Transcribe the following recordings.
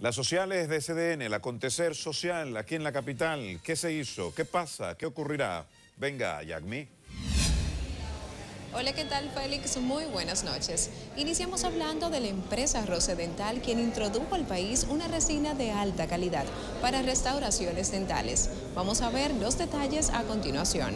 Las sociales de CDN, el acontecer social aquí en la capital. ¿Qué se hizo? ¿Qué pasa? ¿Qué ocurrirá? Venga, Yagmi. Hola, ¿qué tal, Félix? Muy buenas noches. Iniciamos hablando de la empresa Rosedental, quien introdujo al país una resina de alta calidad para restauraciones dentales. Vamos a ver los detalles a continuación.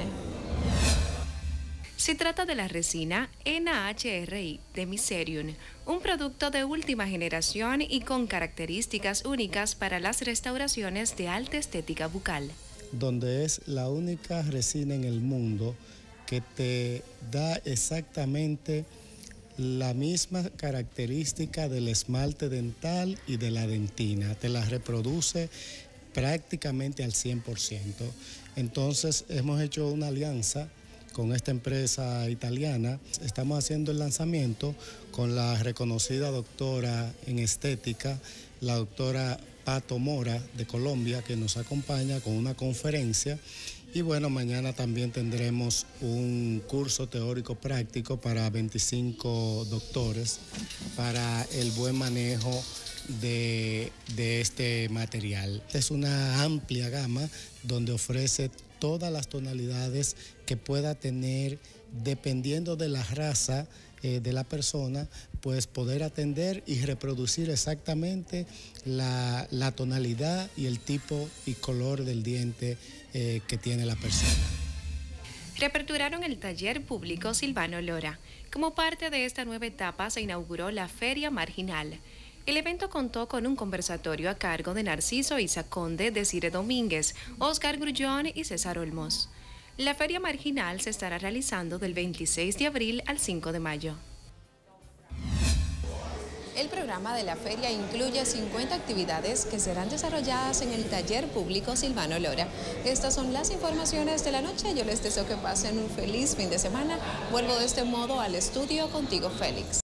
Se trata de la resina NHRI de Miserium, un producto de última generación y con características únicas para las restauraciones de alta estética bucal. Donde es la única resina en el mundo que te da exactamente la misma característica del esmalte dental y de la dentina, te la reproduce prácticamente al 100%. Entonces hemos hecho una alianza con esta empresa italiana. Estamos haciendo el lanzamiento con la reconocida doctora en estética, la doctora Pato Mora de Colombia, que nos acompaña con una conferencia. Y bueno, mañana también tendremos un curso teórico práctico para 25 doctores para el buen manejo de este material. Es una amplia gama donde ofrece todas las tonalidades que pueda tener, dependiendo de la raza de la persona, pues poder atender y reproducir exactamente la tonalidad y el tipo y color del diente que tiene la persona. Reaperturaron el taller público Silvano Lora. Como parte de esta nueva etapa se inauguró la Feria Marginal. El evento contó con un conversatorio a cargo de Narciso Isa Conde, Desire Domínguez, Oscar Grullón y César Olmos. La Feria Marginal se estará realizando del 26 de abril al 5 de mayo. El programa de la feria incluye 50 actividades que serán desarrolladas en el taller público Silvano Lora. Estas son las informaciones de la noche. Yo les deseo que pasen un feliz fin de semana. Vuelvo de este modo al estudio contigo, Félix.